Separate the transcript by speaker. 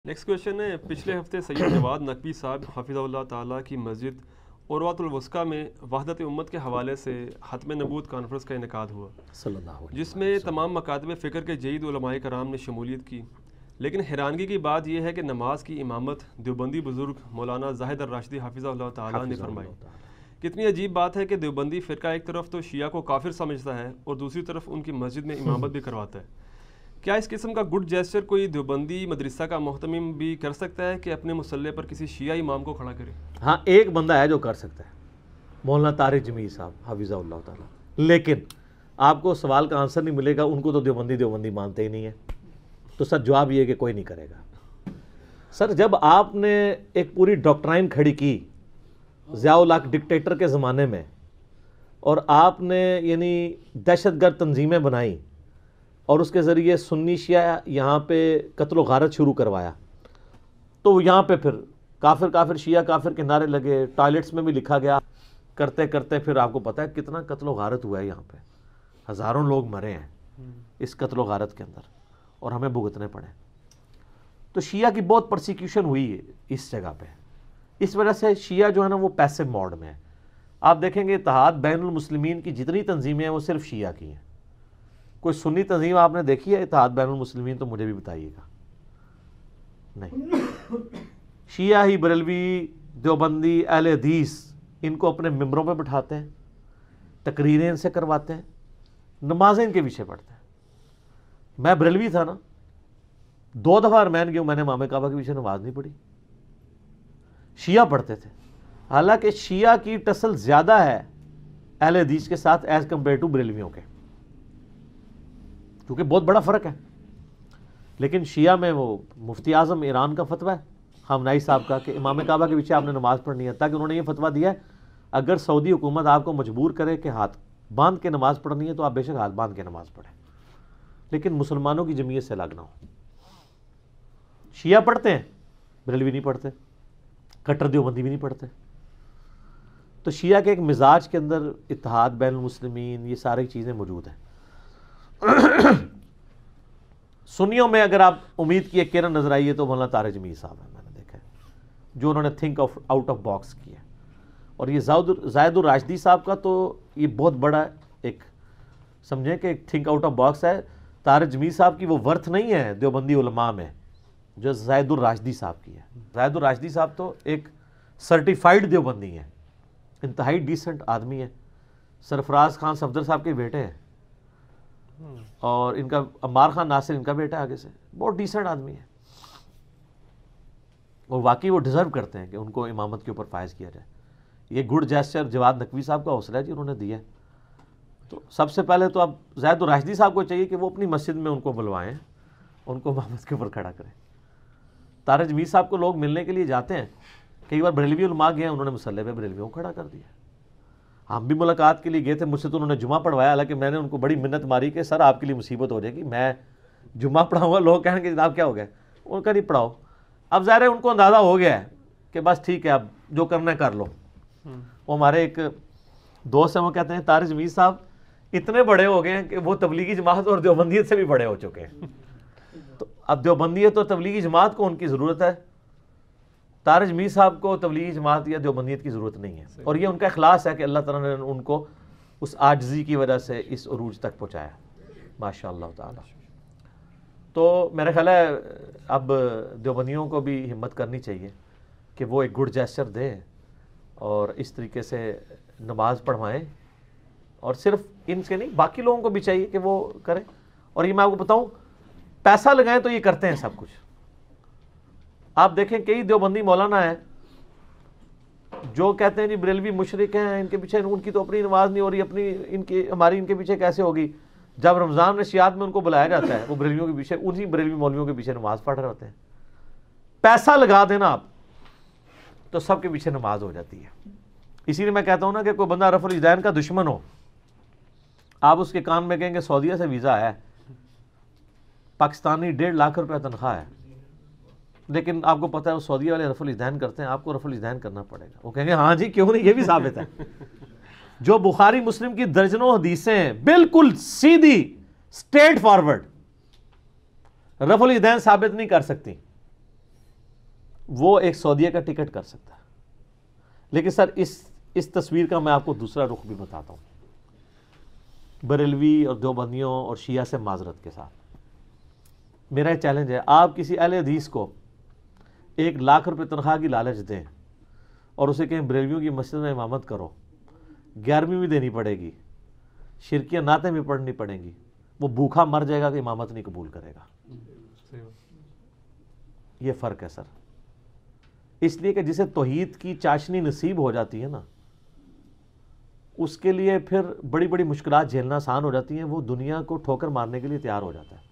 Speaker 1: Next question ہے، پچھلے ہفتے سید جواد نقوی صاحب حفظہ اللہ تعالیٰ کی مسجد عروۃ الوثقیٰ میں وحدت امت کے حوالے سے ختم نبوت کانفرنس کا انعقاد ہوا
Speaker 2: صلی اللہ علیہ
Speaker 1: جس میں تمام مکاتب فکر کے جید علماء کرام نے شمولیت کی، لیکن حیرانگی کی بات یہ ہے کہ نماز کی امامت دیوبندی بزرگ مولانا زاہد الراشدی حفظہ اللہ تعالیٰ نے فرمائی۔ کتنی عجیب بات ہے کہ دیوبندی فرقہ ایک طرف تو شیعہ کو کافر سمجھتا ہے اور دوسری طرف ان کی مسجد میں امامت بھی کرواتا ہے۔ کیا اس قسم کا گڈ جیسچر کوئی دیوبندی مدرسہ کا محتمم بھی کر سکتا ہے کہ اپنے مسلح پر کسی شیعہ امام کو کھڑا کرے؟
Speaker 2: ہاں، ایک بندہ ہے جو کر سکتا ہے، مولانا طارق جمیل صاحب حفظہ اللہ تعالیٰ، لیکن آپ کو سوال کا آنسر نہیں ملے گا، ان کو تو دیوبندی مانتے ہی نہیں ہے، تو سر جواب یہ کہ کوئی نہیں کرے گا۔ سر جب آپ نے ایک پوری ڈاکٹرائن کھڑی کی ضیاء الحق ڈکٹیٹر کے زمانے میں، اور آپ نے یعنی دہشت گرد تنظیمیں بنائیں اور اس کے ذریعے سنی شیعہ یہاں پہ قتل و غارت شروع کروایا، تو یہاں پہ پھر کافر کافر شیعہ کافر کے نعرے لگے، ٹوائلٹس میں بھی لکھا گیا، کرتے کرتے پھر آپ کو پتہ ہے کتنا قتل و غارت ہوا ہے، یہاں پہ ہزاروں لوگ مرے ہیں اس قتل و غارت کے اندر اور ہمیں بھگتنے پڑے۔ تو شیعہ کی بہت پرسیکیوشن ہوئی ہے اس جگہ پہ، اس وجہ سے شیعہ جو ہے نا وہ پیسو موڈ میں ہے۔ آپ دیکھیں گے اتحاد بین المسلمین کی جتنی تنظیمیں ہیں وہ صرف شیعہ کی ہیں، کوئی سنی تنظیم آپ نے دیکھی ہے اتحاد بین المسلمین؟ تو مجھے بھی بتائیے گا، نہیں۔ شیعہ ہی بریلوی دیوبندی اہل حدیث ان کو اپنے ممبروں پہ بٹھاتے ہیں، تقریریں ان سے کرواتے ہیں، نمازیں ان کے پیچھے پڑھتے ہیں۔ میں بریلوی تھا نا، 2 دفعہ ارمین گیا، میں نے امام کعبہ کے پیچھے نماز نہیں پڑھی، شیعہ پڑھتے تھے، حالانکہ شیعہ کی ٹسل زیادہ ہے اہل حدیث کے ساتھ ایز کمپیئر ٹو بریلویوں کے، کیونکہ بہت بڑا فرق ہے۔ لیکن شیعہ میں وہ مفتی اعظم ایران کا فتویٰ ہے خامنائی صاحب کا کہ امام کعبہ کے پیچھے آپ نے نماز پڑھنی ہے، تاکہ انہوں نے یہ فتویٰ دیا ہے اگر سعودی حکومت آپ کو مجبور کرے کہ ہاتھ باندھ کے نماز پڑھنی ہے تو آپ بے شک ہاتھ باندھ کے نماز پڑھیں، لیکن مسلمانوں کی جمعیت سے الگ نہ ہو۔ شیعہ پڑھتے ہیں، بریلوی نہیں پڑھتے، کٹر دیوبندی بھی نہیں پڑھتے۔ تو شیعہ کے ایک مزاج کے اندر اتحاد بین المسلمین یہ ساری چیزیں موجود ہیں۔ سنیوں میں اگر آپ امید کی ایک کرن نظر آئی ہے تو مولانا طارق جمیل صاحب ہیں، میں نے دیکھا ہے جو انہوں نے تھنک آؤٹ آف باکس کیا، اور یہ زاہد الراشدی صاحب کا تو یہ بہت بڑا ایک سمجھیں کہ ایک تھنک آؤٹ آف باکس ہے۔ طارق جمیل صاحب کی وہ ورتھ نہیں ہے دیوبندی علماء میں جو زاہد الراشدی صاحب کی ہے۔ زاہد الراشدی صاحب تو ایک سرٹیفائیڈ دیوبندی ہیں، انتہائی ڈیسنٹ آدمی ہے، سرفراز خان صفدر صاحب کے بیٹے ہیں، اور ان کا عمار خان ناصر ان کا بیٹا آگے سے، بہت ڈیسنٹ آدمی ہے، اور واقعی وہ ڈیزرو کرتے ہیں کہ ان کو امامت کے اوپر فائز کیا جائے۔ یہ گڈ جیسچر جواد نقوی صاحب کا حوصلہ ہے جی، انہوں نے دیا ہے۔ تو سب سے پہلے تو اب زاہد الراشدی صاحب کو چاہیے کہ وہ اپنی مسجد میں ان کو بلوائیں، ان کو امامت کے اوپر کھڑا کریں۔ طارق جمیل صاحب کو لوگ ملنے کے لیے جاتے ہیں، کئی بار بریلوی علماء گئے ہیں، انہوں نے مسلح پہ بریلویوں کو کھڑا کر دیا۔ ہم بھی ملاقات کے لیے گئے تھے، مجھ سے تو انہوں نے جمعہ پڑھوایا، حالانکہ میں نے ان کو بڑی منت ماری کہ سر آپ کے لیے مصیبت ہو جائے گی، میں جمعہ پڑھاؤں گا، لوگ کہیں گے جناب کیا ہو گیا، ان کا نہیں پڑھاؤ۔ اب ظاہر ہے ان کو اندازہ ہو گیا ہے کہ بس ٹھیک ہے اب جو کرنا ہے کر لو۔ وہ ہمارے ایک دوست ہیں، وہ کہتے ہیں طارق جمیل صاحب اتنے بڑے ہو گئے ہیں کہ وہ تبلیغی جماعت اور دیوبندیت سے بھی بڑے ہو چکے ہیں، تو اب دیوبندیت اور تبلیغی جماعت کو ان کی ضرورت ہے، طارق جمیل صاحب کو تبلیغی جماعت یا دیوبندیت کی ضرورت نہیں ہے، اور یہ ان کا اخلاص ہے کہ اللہ تعالیٰ نے ان کو اس عاجزی کی وجہ سے اس عروج تک پہنچایا، ماشاء اللہ تعالیٰ۔ تو میرا خیال ہے اب دیوبندیوں کو بھی ہمت کرنی چاہیے کہ وہ ایک گڈ جیسچر دیں اور اس طریقے سے نماز پڑھوائیں، اور صرف ان سے نہیں باقی لوگوں کو بھی چاہیے کہ وہ کریں۔ اور یہ میں آپ کو بتاؤں، پیسہ لگائیں تو یہ کرتے ہیں سب کچھ۔ آپ دیکھیں کئی دیوبندی مولانا ہیں جو کہتے ہیں جی بریلوی مشرک ہیں، ان کے پیچھے ان کی تو اپنی نماز نہیں ہو رہی، اپنی ان کی ہماری ان کے پیچھے کیسے ہوگی؟ جب رمضان نشیات میں ان کو بلایا جاتا ہے وہ بریلویوں کے پیچھے، انہی بریلوی مولویوں کے پیچھے نماز پڑھ رہے ہوتے ہیں۔ پیسہ لگا دینا آپ تو سب کے پیچھے نماز ہو جاتی ہے۔ اسی لیے میں کہتا ہوں نا کہ کوئی بندہ رفع الیدین کا دشمن ہو، آپ اس کے کان میں کہیں کہ سعودیہ سے ویزا ہے، پاکستانی 1.5 لاکھ روپے تنخواہ ہے، لیکن آپ کو پتہ ہے وہ سعودیہ والے رفع الیدین کرتے ہیں، آپ کو رفع الیدین کرنا پڑے گا۔ وہ کہیں گے ہاں جی کیوں نہیں، یہ بھی ثابت ہے۔ جو بخاری مسلم کی درجنوں حدیثیں بالکل سیدھی اسٹریٹ فارورڈ رفع الیدین ثابت نہیں کر سکتی، وہ ایک سعودیہ کا ٹکٹ کر سکتا ہے. لیکن سر اس تصویر کا میں آپ کو دوسرا رخ بھی بتاتا ہوں, بریلوی اور دیوبندیوں اور شیعہ سے معذرت کے ساتھ. میرا یہ چیلنج ہے, آپ کسی اہل حدیث کو 1,00,000 روپے تنخواہ کی لالچ دیں اور اسے کہیں بریلویوں کی مسجد میں امامت کرو, 11ویں بھی دینی پڑے گی, شرکیہ نعتیں بھی پڑھنی پڑیں گی, وہ بھوکھا مر جائے گا کہ امامت نہیں قبول کرے گا. یہ فرق ہے سر. اس لیے کہ جسے توحید کی چاشنی نصیب ہو جاتی ہے نا, اس کے لیے پھر بڑی بڑی مشکلات جھیلنا آسان ہو جاتی ہیں. وہ دنیا کو ٹھوکر مارنے کے لیے تیار ہو جاتا ہے.